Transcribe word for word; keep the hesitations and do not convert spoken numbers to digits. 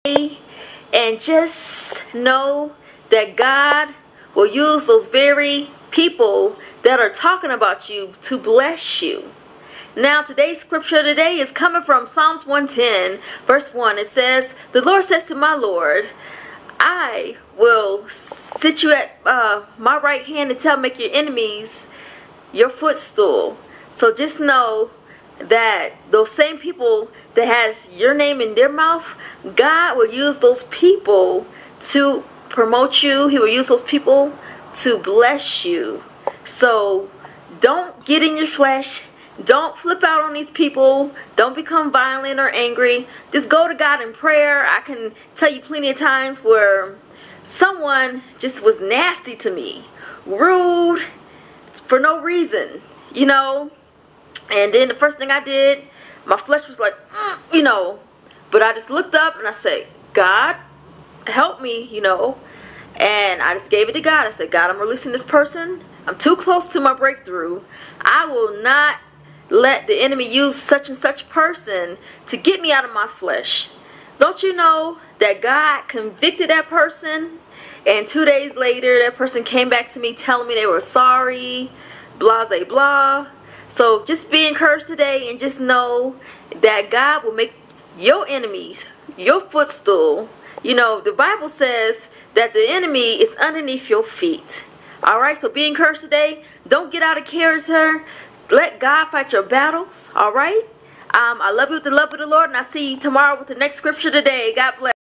and just know that God will use those very people that are talking about you to bless you. Now, today's scripture today is coming from Psalms one ten, verse one. It says, "The Lord says to my Lord, I will sit you at uh, my right hand until I make your enemies your footstool." So just know that those same people that has your name in their mouth, God will use those people to promote you. He will use those people to bless you. So don't get in your flesh. Don't flip out on these people. Don't become violent or angry. Just go to God in prayer. I can tell you plenty of times where someone just was nasty to me, rude, for no reason, you know. And then the first thing I did, my flesh was like, mm, you know. But I just looked up and I said, God, help me, you know. And I just gave it to God. I said, God, I'm releasing this person. I'm too close to my breakthrough. I will not let the enemy use such and such person to get me out of my flesh. Don't you know that God convicted that person? And two days later, that person came back to me telling me they were sorry, blah, blah, blah. So just be encouraged today and just know that God will make your enemies your footstool. You know, the Bible says that the enemy is underneath your feet. Alright, so be encouraged today. Don't get out of character. Let God fight your battles. Alright? Um, I love you with the love of the Lord, and I'll see you tomorrow with the next scripture today. God bless.